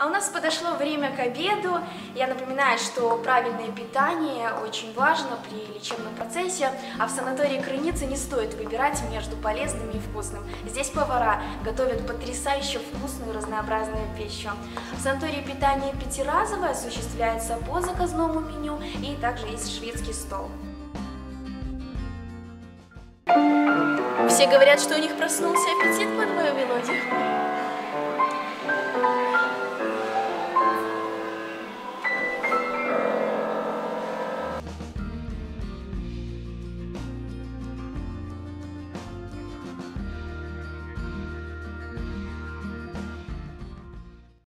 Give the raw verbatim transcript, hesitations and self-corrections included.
А у нас подошло время к обеду. Я напоминаю, что правильное питание очень важно при лечебном процессе, а в санатории Крыницы не стоит выбирать между полезным и вкусным. Здесь повара готовят потрясающе вкусную и разнообразную пищу. В санатории питание пятиразовое осуществляется по заказному меню, и также есть шведский стол. Все говорят, что у них проснулся аппетит под мою мелодию.